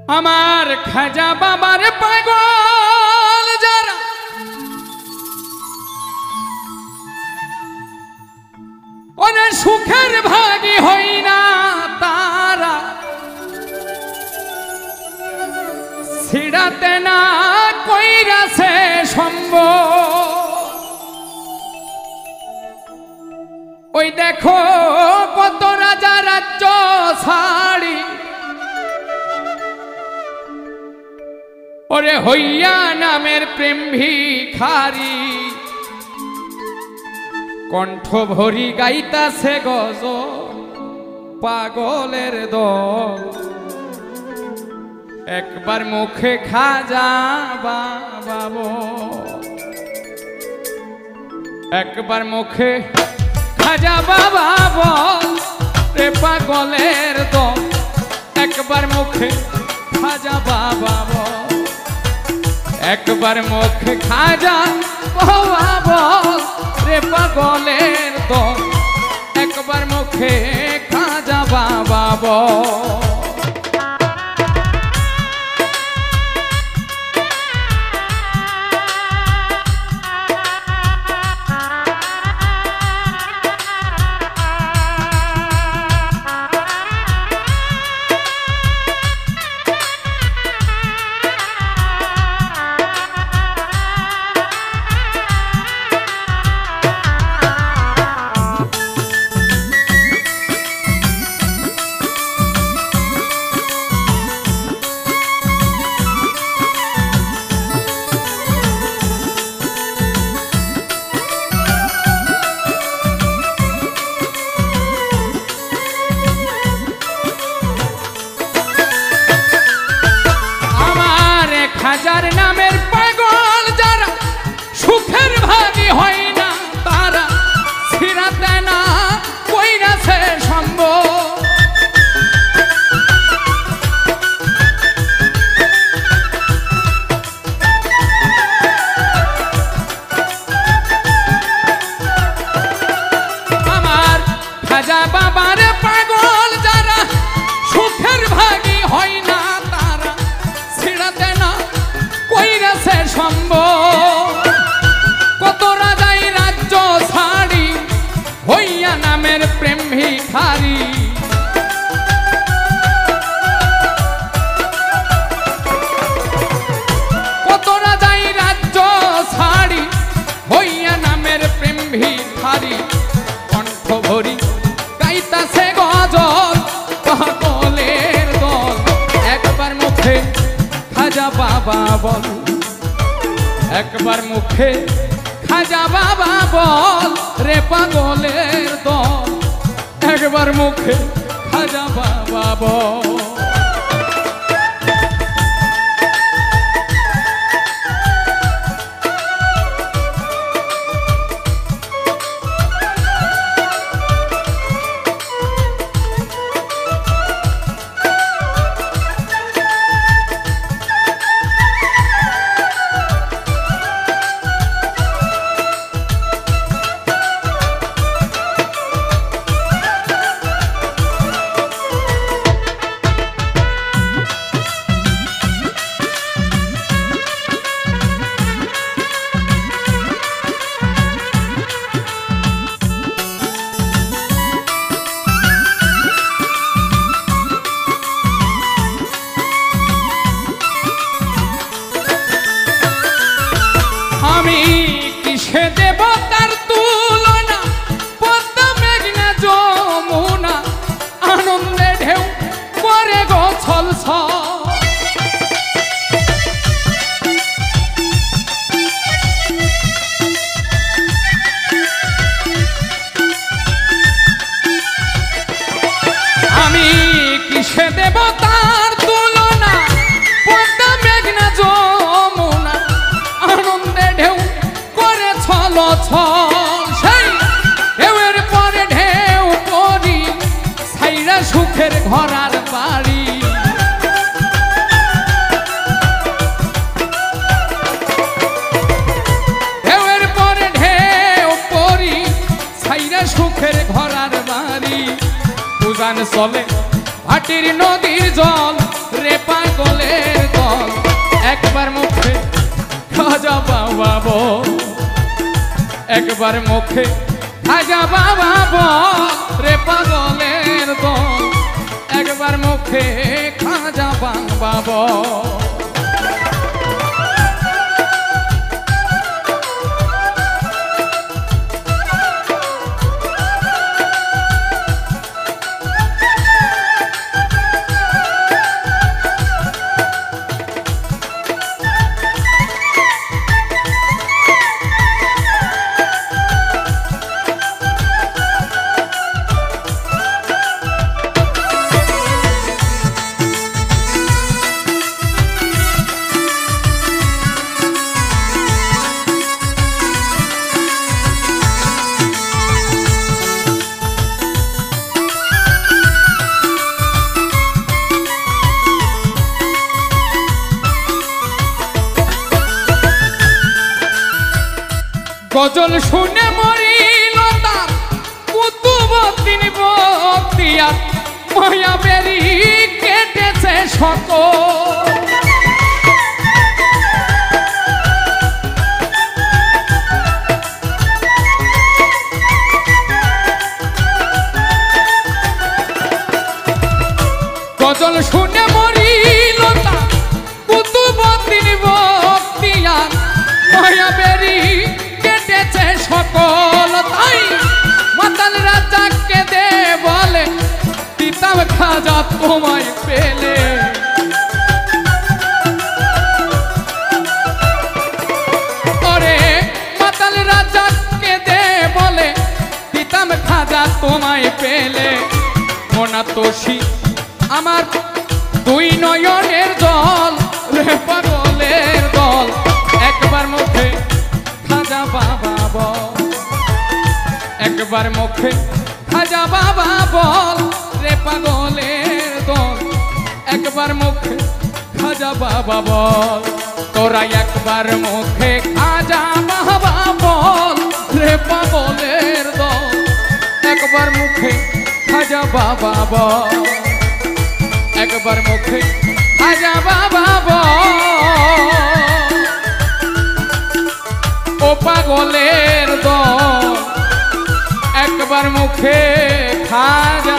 আমার খাজা বাবার পাগল যারা ওরে সুখের ভাগী হই না তারা ছিড়াতে না কইরাছে সম্ভব ওই দেখো কত রাজা রাজ্য ছাড়ি ওরে হইয়া নামের প্রেম ভিখারি কণ্ঠ ভরি গাইতাছে গজল পাগলের দল একবার মুখে খাজা বাবা একবার মুখে খাজা বাবা বল রে পাগলের দল একবার মুখে খাজা বাবা বল একবার মুখে খাজা বাবা বল রে পাগলের দল একবার মুখে খাজা বাবা বল খাজার নামের পাগল যারা সুখের ভাগী হয় না তারা ছিড়াতে না কইরাছে সম্ভব আমার খাজা বাবার পাগল যারা সুখের ভাগী হয় না তারা ছিড়াতে না কইরাছে সম্ভব কত রাজাই রাজ্য ছাড়ি হইয়া নামের প্রেম ভিখারি কত রাজাই রাজ্য ছাড়ি হইয়া নামের প্রেম ভিখারি কণ্ঠ ভরি গাইতাছে গজল পাগলের দল একবার মুখে খাজা বাবা বল একবার মুখে খাজা বাবা বল রে পাগলের দল একবার মুখে খাজা বাবা বল আমি কিসে দেব তার তুলনা পদ্মা মেঘনা যমুনা আনন্দে ঢেউ করে গো ছলছল আমি কিসে দেব তার তুলনা পদ্মা মেঘনা যমুনা আনন্দে ঢেউ করে ছল ছল সেই ঢেউয়ের পরে ঢেউ করি ছাইরা সুখের ঘরার বাড়ি ঢেউয়ের পরে ঢেউ করি ছাইরা সুখের ঘরার বাড়ি পূজান চলে ভাটির নদীর জল রে পাগলের দল একবার মুখে খাজা বাবা বল একবার মুখে খাজা বাবা বল রে পাগলের দল একবার মুখে খাজা বাবা বল গজল শুনে মরিল তার কুতুবউদ্দিন বখতিয়ার মায়া বেরি কেটেছে সকল গজল শুনে মরিল তার কুতুবউদ্দিন বখতিয়ার মায়া বেরি সকল তাই মাতাল রাজাকে দে বলে দিতাম খাজা তোমায় পেলে ওরে মাতাল রাজাকে দে বলে দিতাম খাজা তোমায় পেলে মোনা তোষী আমার দুই নয়নের জল রে পাগলের দল একবার মুখে খাজা বাবা বল একবার মুখে খাজা বাবা বল রে পাগলের দল একবার মুখে খাজা বাবা বল তোরা একবার মুখে খাজা বাবা বল রে পাগলের দল একবার মুখে খাজা বাবা বল একবার মুখে খাজা বাবা বল ও পাগলের দল একবার মুখে খাজা